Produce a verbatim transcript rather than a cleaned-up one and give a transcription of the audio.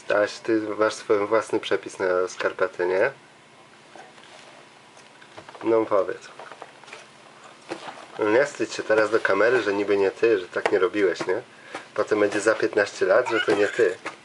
Staś, ty masz swój własny przepis na skarpety, nie? No powiedz. No nie wstydź się teraz do kamery, że niby nie ty, że tak nie robiłeś, nie? Potem będzie za piętnaście lat, że to nie ty.